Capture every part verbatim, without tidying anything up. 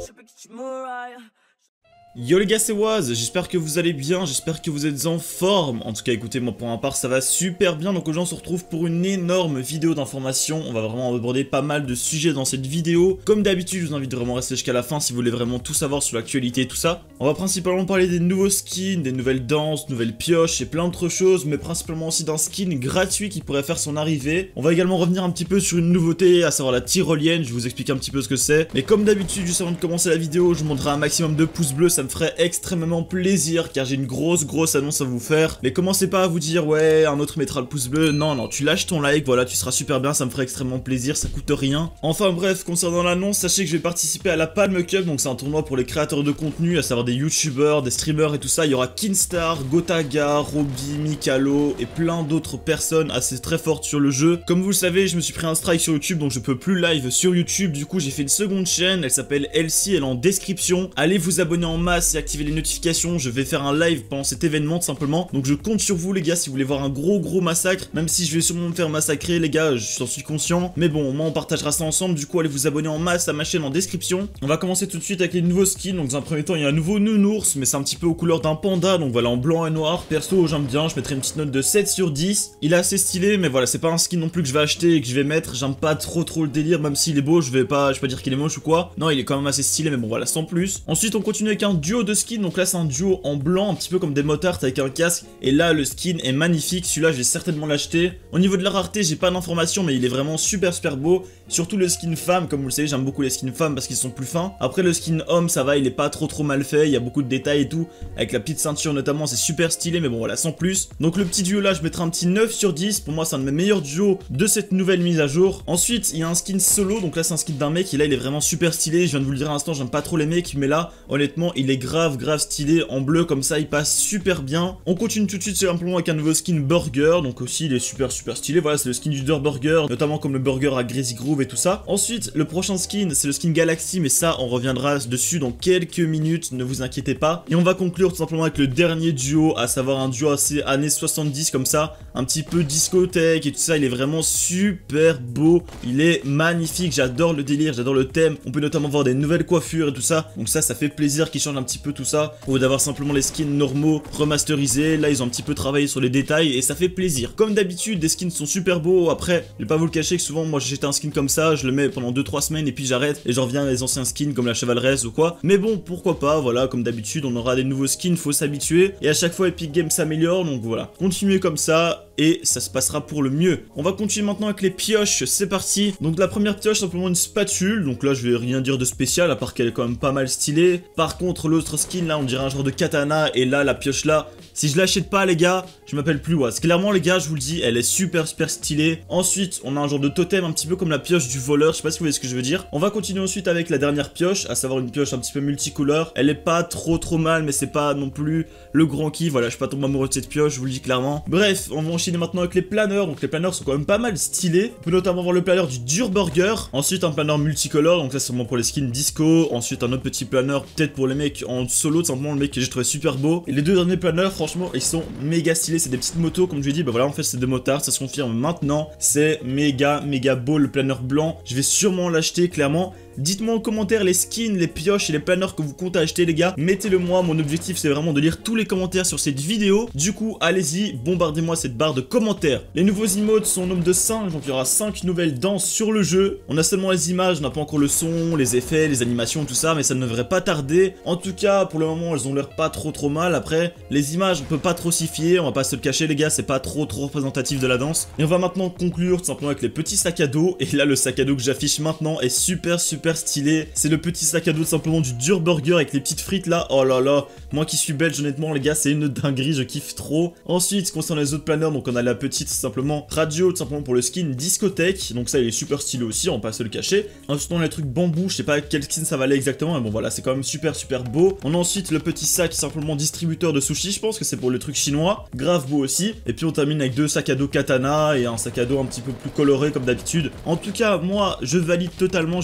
Yo les gars, c'est Waz, j'espère que vous allez bien, j'espère que vous êtes en forme. En tout cas écoutez, moi pour ma part ça va super bien. Donc aujourd'hui on se retrouve pour une énorme vidéo d'information. On va vraiment aborder pas mal de sujets dans cette vidéo. Comme d'habitude je vous invite vraiment à rester jusqu'à la fin si vous voulez vraiment tout savoir sur l'actualité et tout ça. On va principalement parler des nouveaux skins, des nouvelles danses, nouvelles pioches et plein d'autres choses. Mais principalement aussi d'un skin gratuit qui pourrait faire son arrivée. On va également revenir un petit peu sur une nouveauté, à savoir la tyrolienne. Je vais vous expliquer un petit peu ce que c'est. Mais comme d'habitude, juste avant de commencer la vidéo, je vous montrerai un maximum de pouces bleus. Ça me ferait extrêmement plaisir car j'ai une grosse grosse annonce à vous faire. Mais commencez pas à vous dire ouais un autre mettra le pouce bleu. Non non, tu lâches ton like, voilà, tu seras super bien, ça me ferait extrêmement plaisir, ça coûte rien. Enfin bref, concernant l'annonce, sachez que je vais participer à la Palm Cup. Donc c'est un tournoi pour les créateurs de contenu, à savoir des youtubeurs, des streamers et tout ça. Il y aura Kinstar, Gotaga, Roby, Mikalo et plein d'autres personnes assez très fortes sur le jeu. Comme vous le savez, je me suis pris un strike sur YouTube, donc je peux plus live sur YouTube. Du coup j'ai fait une seconde chaîne, elle s'appelle Elsie, elle est en description. Allez vous abonner en masse et activer les notifications, je vais faire un live pendant cet événement tout simplement. Donc je compte sur vous les gars si vous voulez voir un gros gros massacre, même si je vais sûrement me faire massacrer les gars, j'en suis conscient. Mais bon, au moins on partagera ça ensemble, du coup allez vous abonner en masse à ma chaîne en description. On va commencer tout de suite avec les nouveaux skins. Donc dans un premier temps il y a un nouveau nounours, mais c'est un petit peu aux couleurs d'un panda, donc voilà en blanc et noir. Perso j'aime bien, je mettrai une petite note de sept sur dix. Il est assez stylé, mais voilà c'est pas un skin non plus que je vais acheter et que je vais mettre, j'aime pas trop trop le délire, même s'il est beau, je vais pas, je vais pas dire qu'il est moche ou quoi. Non il est quand même assez stylé, mais bon voilà sans plus. Ensuite on continue avec un duo de skins, donc là c'est un duo en blanc, un petit peu comme des motards avec un casque. Et là, le skin est magnifique. Celui-là, je vais certainement l'acheter. Au niveau de la rareté, j'ai pas d'informations, mais il est vraiment super super beau. Surtout le skin femme, comme vous le savez, j'aime beaucoup les skins femmes parce qu'ils sont plus fins. Après, le skin homme, ça va, il est pas trop trop mal fait. Il y a beaucoup de détails et tout. Avec la petite ceinture notamment, c'est super stylé, mais bon, voilà, sans plus. Donc, le petit duo là, je mettrai un petit neuf sur dix. Pour moi, c'est un de mes meilleurs duos de cette nouvelle mise à jour. Ensuite, il y a un skin solo. Donc là, c'est un skin d'un mec. Et là, il est vraiment super stylé. Je viens de vous le dire à l'instant, j'aime pas trop les mecs, mais là, honnêtement, il est grave grave stylé en bleu comme ça, il passe super bien. On continue tout de suite simplement avec un nouveau skin burger, donc aussi il est super super stylé. Voilà, c'est le skin du Dur Burger, notamment comme le burger à Greasy Groove et tout ça. Ensuite, le prochain skin, c'est le skin Galaxy, mais ça, on reviendra dessus dans quelques minutes, ne vous inquiétez pas. Et on va conclure tout simplement avec le dernier duo, à savoir un duo assez années soixante-dix comme ça, un petit peu discothèque et tout ça. Il est vraiment super beau, il est magnifique, j'adore le délire, j'adore le thème. On peut notamment voir des nouvelles coiffures et tout ça, donc ça, ça fait plaisir qu'ils changent un petit peu tout ça, ou d'avoir simplement les skins normaux remasterisés. Là ils ont un petit peu travaillé sur les détails et ça fait plaisir. Comme d'habitude les skins sont super beaux. Après je vais pas vous le cacher que souvent moi j'achète un skin comme ça, je le mets pendant deux trois semaines et puis j'arrête et j'en reviens à les anciens skins comme la chevaleresse ou quoi. Mais bon pourquoi pas, voilà, comme d'habitude on aura des nouveaux skins, faut s'habituer et à chaque fois Epic Games s'améliore, donc voilà, continuez comme ça et ça se passera pour le mieux. On va continuer maintenant avec les pioches, c'est parti. Donc la première pioche simplement une spatule, donc là je vais rien dire de spécial à part qu'elle est quand même pas mal stylée. Par contre l'autre skin là on dirait un genre de katana et là la pioche là, si je l'achète pas les gars, je m'appelle plus Waz. Clairement les gars, je vous le dis, elle est super super stylée. Ensuite, on a un genre de totem un petit peu comme la pioche du voleur, je sais pas si vous voyez ce que je veux dire. On va continuer ensuite avec la dernière pioche, à savoir une pioche un petit peu multicolore. Elle est pas trop trop mal, mais c'est pas non plus le grand kiff. Voilà, je suis pas tombé amoureux de cette pioche, je vous le dis clairement. Bref, on va enchaîner maintenant avec les planeurs. Donc les planeurs sont quand même pas mal stylés. On peut notamment voir le planeur du Dur Burger. Ensuite un planeur multicolore, donc ça c'est vraiment pour les skins disco. Ensuite un autre petit planeur peut-être pour les mecs en solo, tout simplement le mec que j'ai trouvé super beau. Et les deux derniers planeurs, franchement, ils sont méga stylés. C'est des petites motos, comme je l'ai dit. Bah voilà, en fait, c'est des motards. Ça se confirme maintenant. C'est méga, méga beau le planeur blanc. Je vais sûrement l'acheter, clairement. Dites-moi en commentaire les skins, les pioches et les planeurs que vous comptez acheter les gars. Mettez-le moi, mon objectif c'est vraiment de lire tous les commentaires sur cette vidéo. Du coup, allez-y, bombardez-moi cette barre de commentaires. Les nouveaux emotes sont au nombre de cinq, donc il y aura cinq nouvelles danses sur le jeu. On a seulement les images, on n'a pas encore le son, les effets, les animations, tout ça, mais ça ne devrait pas tarder. En tout cas, pour le moment, elles ont l'air pas trop trop mal. Après, les images, on peut pas trop s'y fier, on va pas se le cacher les gars, c'est pas trop trop représentatif de la danse. Et on va maintenant conclure tout simplement avec les petits sacs à dos. Et là, le sac à dos que j'affiche maintenant est super super stylé. C'est le petit sac à dos simplement du Dur Burger avec les petites frites là. Oh là là, moi qui suis belge honnêtement les gars, c'est une dinguerie, je kiffe trop. Ensuite concernant les autres planeurs, donc on a la petite simplement radio tout simplement pour le skin discothèque. Donc ça il est super stylé aussi, on va pas se le cacher. Ensuite on a les trucs bambou, je sais pas quel skin ça valait exactement, mais bon voilà, c'est quand même super super beau. On a ensuite le petit sac simplement distributeur de sushi, je pense que c'est pour le truc chinois, grave beau aussi. Et puis on termine avec deux sacs à dos katana et un sac à dos un petit peu plus coloré comme d'habitude. En tout cas moi je valide totalement, je les trouve super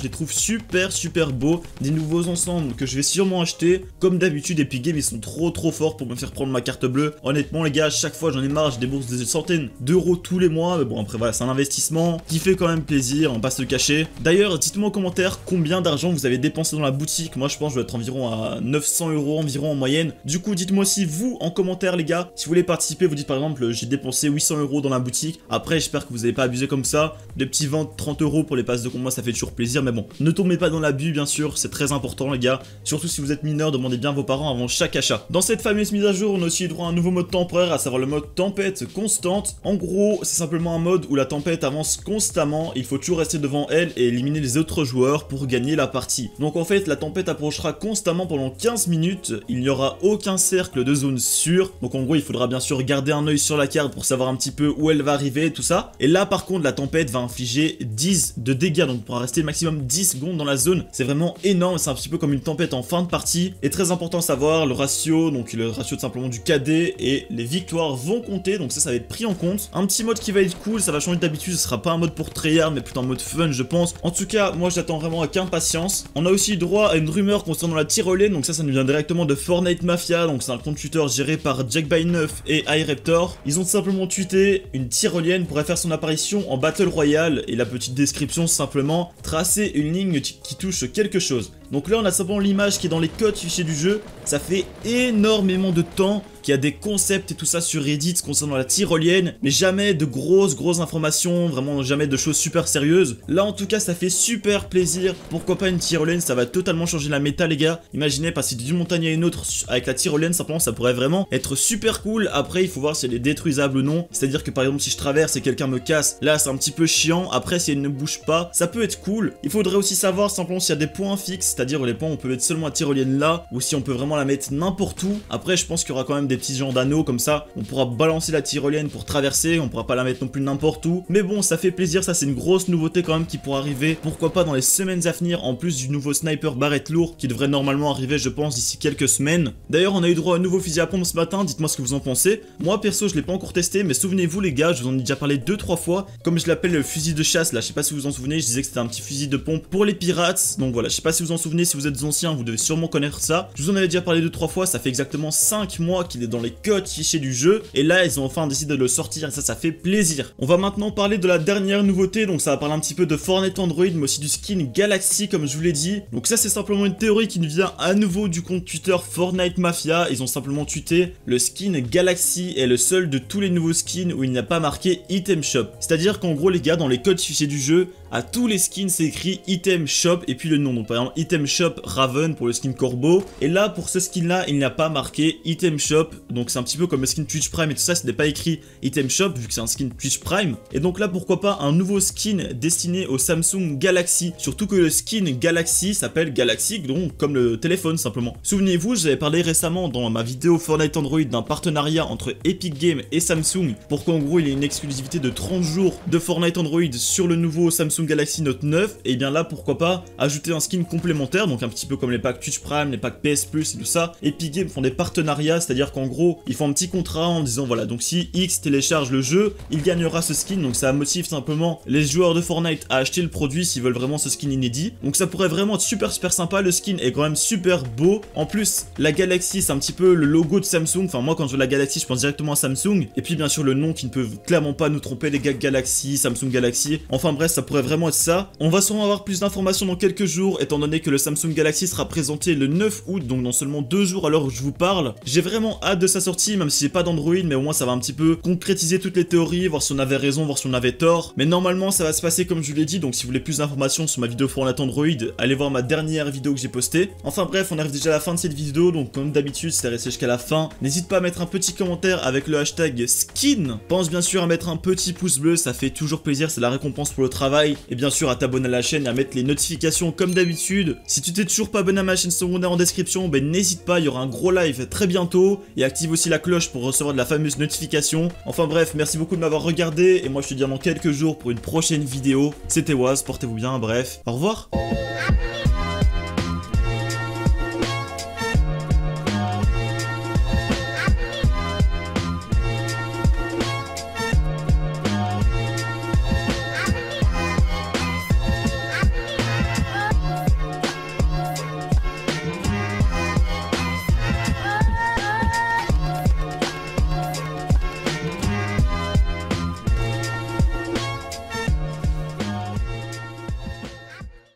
super super beaux, des nouveaux ensembles que je vais sûrement acheter. Comme d'habitude, Epic Games ils sont trop trop forts pour me faire prendre ma carte bleue. Honnêtement les gars, à chaque fois j'en ai marre, je débourse des centaines d'euros tous les mois, mais bon après voilà, c'est un investissement qui fait quand même plaisir, on va pas se le cacher. D'ailleurs, dites-moi en commentaire combien d'argent vous avez dépensé dans la boutique. Moi je pense que je vais être environ à neuf cents euros environ en moyenne. Du coup dites-moi aussi vous en commentaire les gars, si vous voulez participer, vous dites par exemple j'ai dépensé huit cents euros dans la boutique. Après j'espère que vous n'avez pas abusé comme ça, des petits vingt trente euros pour les passes de combat ça fait toujours plaisir, mais bon, ne tombez pas dans l'abus bien sûr, c'est très important les gars. Surtout si vous êtes mineur, demandez bien à vos parents avant chaque achat. Dans cette fameuse mise à jour, on a aussi droit à un nouveau mode temporaire, à savoir le mode tempête constante. En gros, c'est simplement un mode où la tempête avance constamment, il faut toujours rester devant elle et éliminer les autres joueurs pour gagner la partie. Donc en fait, la tempête approchera constamment pendant quinze minutes, il n'y aura aucun cercle de zone sûre. Donc en gros, il faudra bien sûr garder un œil sur la carte pour savoir un petit peu où elle va arriver, tout ça. Et là par contre, la tempête va infliger dix de dégâts, donc on pourra rester maximum dix secondes dans la zone. C'est vraiment énorme, c'est un petit peu comme une tempête en fin de partie. Et très important à savoir, le ratio, donc le ratio tout simplement du K D et les victoires vont compter, donc ça, ça va être pris en compte. Un petit mode qui va être cool, ça va changer d'habitude, ce sera pas un mode pour tryhard, mais plutôt un mode fun, je pense. En tout cas, moi j'attends vraiment avec impatience. On a aussi droit à une rumeur concernant la tyrolienne, donc ça, ça nous vient directement de Fortnite Mafia, donc c'est un compte Twitter géré par Jack by neuf et iRaptor. Ils ont tout simplement tweeté une tyrolienne pourrait faire son apparition en Battle Royale, et la petite description, c'est simplement tracer une ligne qui touche quelque chose. Donc là on a simplement l'image qui est dans les codes fichiers du jeu. Ça fait énormément de temps qu'il y a des concepts et tout ça sur Reddit concernant la tyrolienne, mais jamais de grosses grosses informations, vraiment jamais de choses super sérieuses. Là en tout cas ça fait super plaisir. Pourquoi pas une tyrolienne, ça va totalement changer la méta les gars. Imaginez passer d'une montagne à une autre avec la tyrolienne, simplement ça pourrait vraiment être super cool. Après il faut voir si elle est détruisable ou non. C'est à dire que par exemple si je traverse et quelqu'un me casse, là c'est un petit peu chiant. Après si elle ne bouge pas, ça peut être cool. Il faudrait aussi savoir simplement s'il y a des points fixes, c'est-à-dire les points on peut mettre seulement la tyrolienne là, ou si on peut vraiment la mettre n'importe où. Après je pense qu'il y aura quand même des petits genres d'anneaux comme ça, on pourra balancer la tyrolienne pour traverser, on pourra pas la mettre non plus n'importe où, mais bon ça fait plaisir, ça c'est une grosse nouveauté quand même qui pourra arriver, pourquoi pas dans les semaines à venir, en plus du nouveau sniper barrette lourd qui devrait normalement arriver je pense d'ici quelques semaines. D'ailleurs on a eu droit à un nouveau fusil à pompe ce matin, dites-moi ce que vous en pensez. Moi perso je l'ai pas encore testé, mais souvenez-vous les gars, je vous en ai déjà parlé deux trois fois, comme je l'appelle le fusil de chasse là, je sais pas si vous vous en souvenez, je disais que c'était un petit fusil de pompe pour les pirates, donc voilà, je sais pas si vous en souvenez, si vous êtes anciens vous devez sûrement connaître ça. Je vous en avais déjà parlé deux trois fois, ça fait exactement cinq mois qu'il est dans les codes fichiers du jeu, et là ils ont enfin décidé de le sortir, et ça ça fait plaisir. On va maintenant parler de la dernière nouveauté, donc ça va parler un petit peu de Fortnite Android, mais aussi du skin Galaxy comme je vous l'ai dit. Donc ça c'est simplement une théorie qui nous vient à nouveau du compte Twitter Fortnite Mafia. Ils ont simplement tweeté le skin Galaxy est le seul de tous les nouveaux skins où il n'y a pas marqué Item Shop. C'est à dire qu'en gros les gars, dans les codes fichiers du jeu, à tous les skins c'est écrit Item Shop et puis le nom, donc par exemple Item Shop Raven pour le skin Corbeau, et là pour ce skin là il n'y a pas marqué Item Shop, donc c'est un petit peu comme le skin Twitch Prime et tout ça, c'était pas écrit Item Shop vu que c'est un skin Twitch Prime. Et donc là pourquoi pas un nouveau skin destiné au Samsung Galaxy, surtout que le skin Galaxy s'appelle Galaxy, donc comme le téléphone simplement. Souvenez-vous, j'avais parlé récemment dans ma vidéo Fortnite Android d'un partenariat entre Epic Games et Samsung pour qu'en gros il y ait une exclusivité de trente jours de Fortnite Android sur le nouveau Samsung Galaxy Note neuf, et bien là pourquoi pas ajouter un skin complémentaire, donc un petit peu comme les packs Twitch Prime, les packs P S Plus et tout ça. Epic Games font des partenariats, c'est à dire qu'en gros ils font un petit contrat en disant voilà, donc si X télécharge le jeu, il gagnera ce skin, donc ça motive simplement les joueurs de Fortnite à acheter le produit s'ils veulent vraiment ce skin inédit. Donc ça pourrait vraiment être super super sympa, le skin est quand même super beau. En plus la Galaxy c'est un petit peu le logo de Samsung, enfin moi quand je vois la Galaxy je pense directement à Samsung, et puis bien sûr le nom qui ne peut clairement pas nous tromper, les gars, Galaxy, Samsung Galaxy, enfin bref ça pourrait vraiment être ça. On va sûrement avoir plus d'informations dans quelques jours étant donné que le Samsung Galaxy sera présenté le neuf août, donc dans seulement deux jours à l'heure où je vous parle. J'ai vraiment hâte de sa sortie, même si j'ai pas d'Android, mais au moins ça va un petit peu concrétiser toutes les théories, voir si on avait raison, voir si on avait tort. Mais normalement ça va se passer comme je vous l'ai dit, donc si vous voulez plus d'informations sur ma vidéo Fortnite Android, allez voir ma dernière vidéo que j'ai postée. Enfin bref, on arrive déjà à la fin de cette vidéo, donc comme d'habitude si t'es resté jusqu'à la fin, n'hésite pas à mettre un petit commentaire avec le hashtag skin. Pense bien sûr à mettre un petit pouce bleu, ça fait toujours plaisir, c'est la récompense pour le travail. Et bien sûr à t'abonner à la chaîne et à mettre les notifications comme d'habitude. Si tu t'es toujours pas abonné à ma chaîne secondaire en description, ben n'hésite pas, il y aura un gros live très bientôt. Et active aussi la cloche pour recevoir de la fameuse notification. Enfin bref, merci beaucoup de m'avoir regardé, et moi je te dis dans quelques jours pour une prochaine vidéo. C'était Waz, portez-vous bien, bref, au revoir.